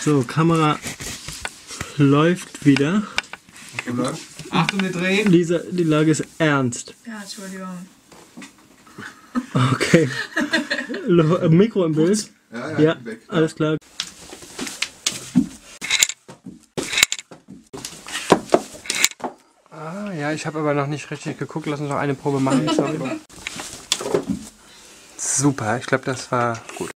So, Kamera läuft wieder. Achtung, wir drehen. Lisa, die Lage ist ernst. Ja, Entschuldigung. Okay. Mikro im Bild? Ja, weg. Alles klar. Ah, ja, ich habe aber noch nicht richtig geguckt. Lass uns noch eine Probe machen. Sorry. Super, ich glaube, das war gut.